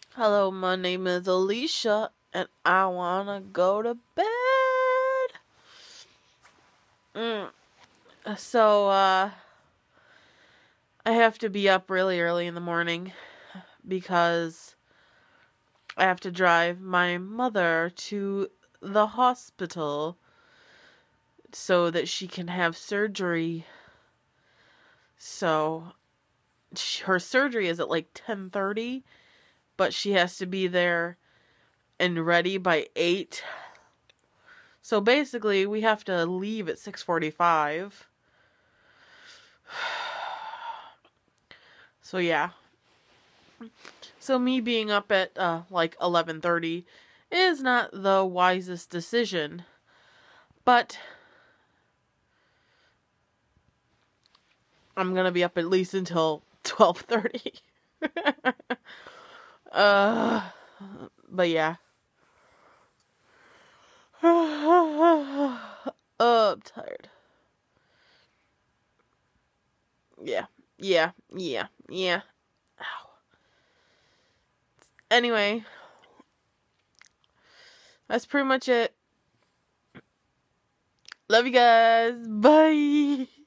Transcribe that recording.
Hello, my name is Alicia, and I wanna go to bed. So, I have to be up really early in the morning because I have to drive my mother to the hospital so that she can have surgery. So, her surgery is at like 10:30, but she has to be there and ready by 8. So basically, we have to leave at 6:45. So yeah. So me being up at like 11:30 is not the wisest decision. But I'm going to be up at least until 12:30. But yeah. I'm tired. Yeah. Ow. Anyway, that's pretty much it. Love you guys. Bye.